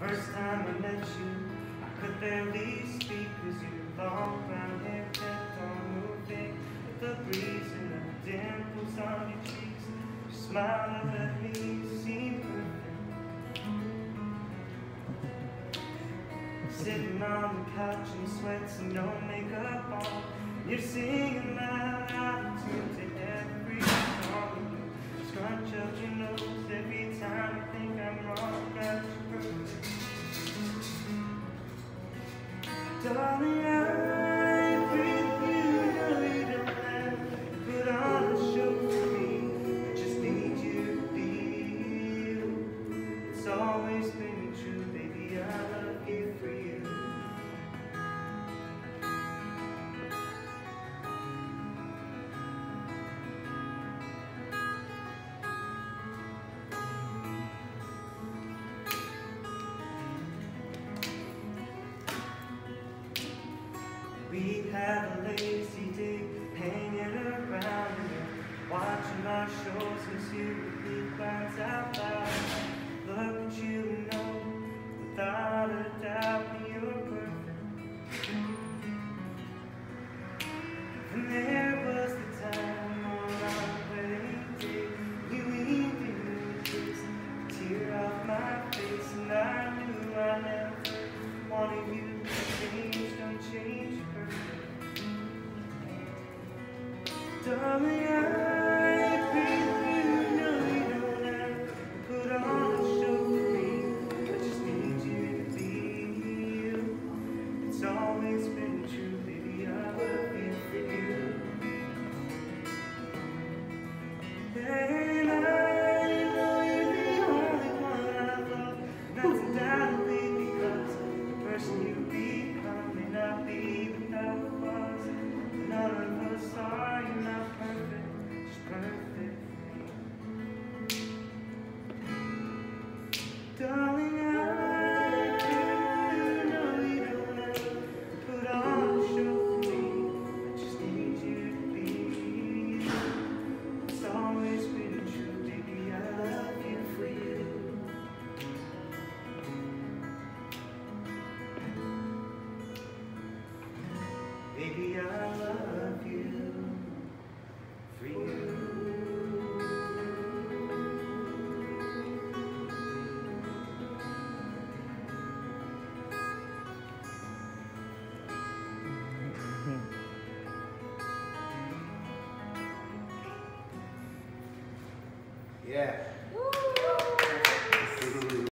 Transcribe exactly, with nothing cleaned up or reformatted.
First time I met you, I could barely speak, cause your long brown hair kept on moving with the breeze and the dimples on your cheeks. Your smile that let me seem perfect. Sitting on the couch in sweats and no makeup on, you're singing loud out of tune to every song. You scrunch up your nose every time you think I'm wrong, got you perfect. Darling, I breathe you, know you don't have to put on a show for me. I just need you to be you. It's always been true, baby, I love you for you. We had a lazy day hanging around here, watching our shows as you repeat lines out loud. Look at you and know, without a doubt, you're perfect. And there was the time on our wedding day, you leaned in and kissed a tear off my face, and I knew I never wanted you to change, don't change. Darling, I breathe you, know you don't have to put on a show for me. I just need you to be you. It's always been true, baby, I love you for you. And I know you're the only one I love, and that's undoubtedly because the person you become may not be without flaws. None of us are, you're not perfect, just perfect for me. Darling, I you know you don't have to put on a show for me. I just need you to be you. It's always been true, baby, I love you for you. Baby, I love you for you. Yeah.